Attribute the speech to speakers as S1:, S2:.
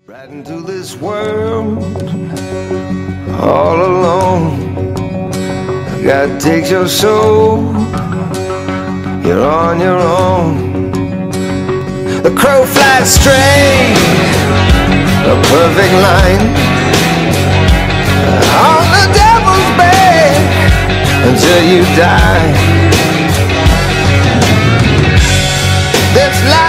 S1: Right into this world, all alone. God takes your soul, you're on your own. The crow flies straight, a perfect line, on the devil's back until you die. This life